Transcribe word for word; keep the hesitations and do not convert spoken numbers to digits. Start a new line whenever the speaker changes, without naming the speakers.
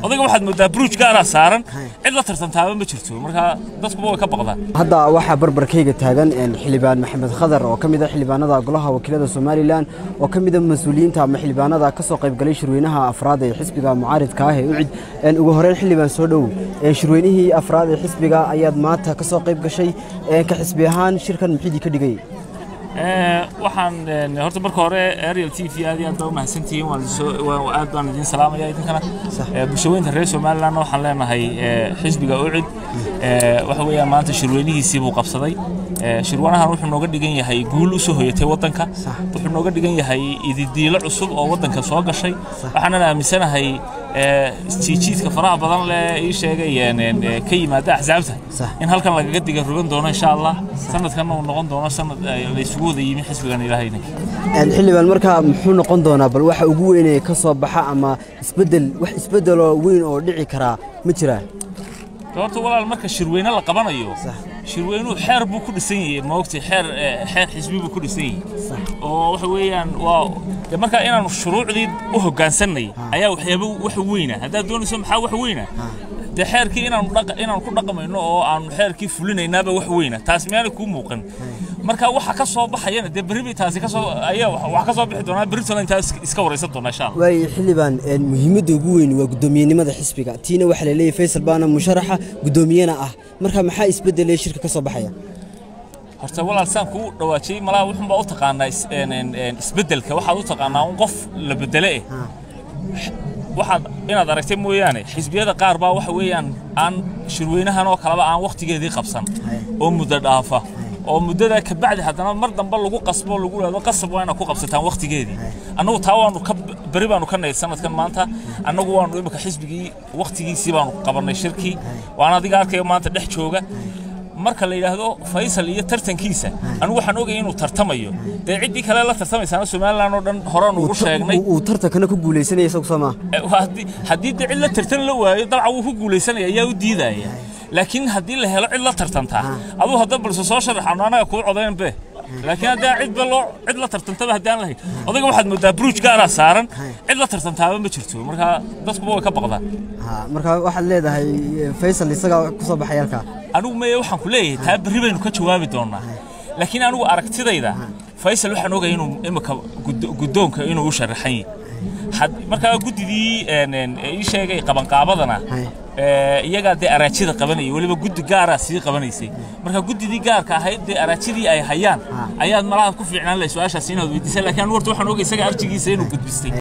odayga waxaad moodaa bruj gaara saaran cid la tartantaaba ma jirto marka dadku way ka baqdaan
hadda waxa barbarkayga taagan in xildhibaan Maxamed Khadar oo kamid ah xildhibaanada golaha wakiilada Soomaaliland oo kamid ah mas'uuliyiinta ama xildhibaanada ka soo qayb galay shirweynaha afraad ee xisbiga mucaaridka ah ee ucid in ugu horeen xildhibaan soo dhow ee shirweynihii afraad ee xisbiga ayaad maanta ka soo qayb gashay ee ka xisbi ahaan shirkan muxuu ka dhigay
ee waxaan horta marka hore Ariel T V aad iyo aad u mahadsantihiin waan soo aad baan idin salaamaya idinkana ee bulshooyinka reer Soomaaliland waxaan leenahay xisbiga ucid ee waxa weeyaan maanta shirweynihiisii buu qabsaday ee shirwanahan wuxuu nooga dhigan yahay guul u soo hoyatay wadanka wuxuu nooga dhigan yahay ididiilo cusub oo wadanka soo gashay waxaan aaminsanahay ee jijiidka faraha badan leh ii sheegayeen ka yimaada axsaabta in halkan laga diga rugan doono insha Allah sanadkan uu noqon doono sanad la isugu wada yimi xisbigan ilaahayna
aan xilliban marka muxuu noqon doonaa bal waxa ugu weyn ee ka soo baxa ama isbedel wax isbedel oo weyn oo dhici kara ma jiraan
horta walaal marka shirweyne la qabanayo shirweynuhu xeer buu ku dhisan yahay ma ogtay xeer xeer xisbi buu ku dhisan yahay oo waxa weeyaan waa marka inaan shuruucdii u hoggaansanay ayaa waxyaabo wax weyn ah hadaa doonayso maxaa wax weyn ah de xeerkii inaan dhaqa inaan ku dhaqmayno oo aan xeerkii fulinaynaaba wax weyn ah taas meel ku muuqan marka waxa ka soo baxayna de baribi taasi ka soo ayaa wax ka soo bixi doona Britain taas iska wareysan doona insha Allah
way xilibaan muhiimada ugu weyn waa gudoomiyenimada xisbiga tiina waxa la leeyahay Faisal Baana musharaxa gudoomiyana ah marka maxaa isbedelay shirka ka soo baxaya
horta walaal saan ku dhawaajay malaa wuxuu baa u taqaanaa isbedelka waxa uu taqaanaa un qof la bedelay waxaad inaad aragtay mooyaane xisbiyada qaar baa waxa weeyaan aan shirweynahan oo kala aan waqtigeedii qabsan oo muddo dhaafa oo muddada ka bacdi hadana mar dambe lagu qasbo lagu leedo qasab waa inaad ku qabsataan waqtigeedii annagu taa waanu ka bari baanu ka nayd sanadkan maanta annagu waanu imika xisbigii waqtigiisii baanu qabanay shirkii waan adiga arkay maanta dhex jooga marka la yiraahdo Faisal iyo tartankiisa anigu waxaan ogahay inuu tartamayo de cidii kale la tartamaysan Soomaaliland oo dhan horaan ugu sheegnay
uu tartankana ku guuleysanay isagu Soomaa
hadii hadii cid la tartan la waayo dalca uu ku guuleysanay ayaa u diidaya laakiin hadii la helo cid la tartanta aduu hadda balse soo sharaxana anaga ku codeyn be laakiin hadda cid balo cid la tartantaba hadaan lahayn odayga waxaad moodaa bruj gaara saaran cid la tartantaaba ma jirto marka dadku way ka baqdaan
ha marka waxaad leedahay Faisal isaga ku soo baxay halka
anigu ma waxaan ku leeyahay taa bari baynu ka jawaabi doonaa laakiin anigu aragtidayda Faisal waxaan ogahay inuu imika gudoonka inuu u sharaxay had marka gudidii een ee sheegay qaban qaabadana ee iyaga de araajida qabanay waliba gudi gaara si qabanaysay marka gudidii gaarka ahayd de araajidii ay hayaan ayaad malaha ku fiicnaan la su'aashaas inaad weydiisay laakiin warta waxaan ogahay isaga arjigiisa inuu gudbistay